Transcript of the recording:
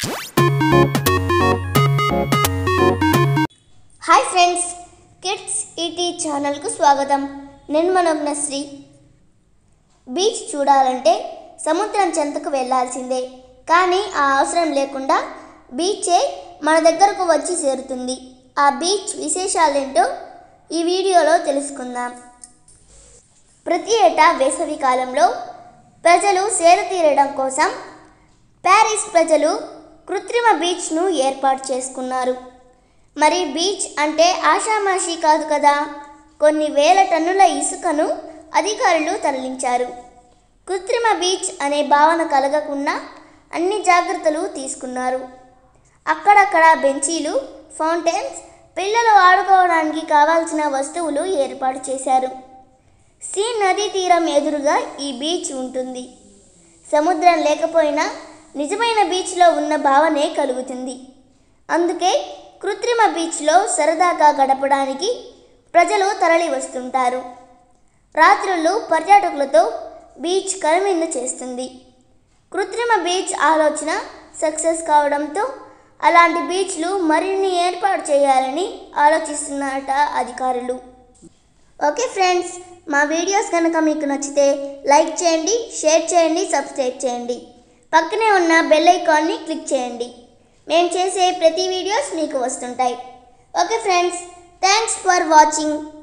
हाय friends, kids ET channel కు స్వాగతం. నేను మనోజ్ఞశ్రీ. బీచ్ చూడాలంటే సముద్రం చెంతకు వెళ్ళాల్సిందే. కానీ ఆ అవసరం లేకుండా బీచే మన దగ్గరకు వచ్చి చేరుతుంది. ఆ బీచ్ విశేషాలేంటో ఈ వీడియోలో తెలుసుకుందాం. ప్రతి ఏటా వేసవి కాలంలో ప్రజలు సేద తీరడం కోసం ప్యారిస్ ప్రజలు కృత్రిమ బీచ్ను ఏర్పాటు చేసుకున్నారు. మరి బీచ్ అంటే ఆషామాషి కాదు కదా. కొన్ని వేల టన్నుల ఇసుకను అధికారులు తరలించారు. కృత్రిమ బీచ్ అనే భావన కలగకుండా అన్ని జాగ్రత్తలు తీసుకున్నారు. అక్కడక్కడ బెంచీలు, ఫౌంటైన్స్, పిల్లలు ఆడుకోవడానికి కావాల్సిన వస్తువులు ఏర్పాటు చేశారు. సీ నదీ తీరం ఎదురుగా ఈ బీచ్ ఉంటుంది. సముద్రం లేకపోయినా నిజమైన బీచ్లో ఉన్న భావనే కలుగుతుంది. అందుకే కృత్రిమ బీచ్లో సరదాగా గడపడానికి ప్రజలు తరలి వస్తుంటారు. రాత్రులు పర్యాటకులతో బీచ్ కనువిందు చేస్తుంది. కృత్రిమ బీచ్ ఆలోచన సక్సెస్ కావడంతో అలాంటి బీచ్లు మరిన్ని ఏర్పాటు చేయాలని ఆలోచిస్తున్నారట అధికారులు. ఓకే ఫ్రెండ్స్, మా వీడియోస్ కనుక మీకు నచ్చితే లైక్ చేయండి, షేర్ చేయండి, సబ్స్క్రైబ్ చేయండి. పక్కనే ఉన్న బెల్ ఐకాన్ని క్లిక్ చేయండి. మేము చేసే ప్రతి వీడియోస్ మీకు వస్తుంటాయి. Okay friends, thanks for watching.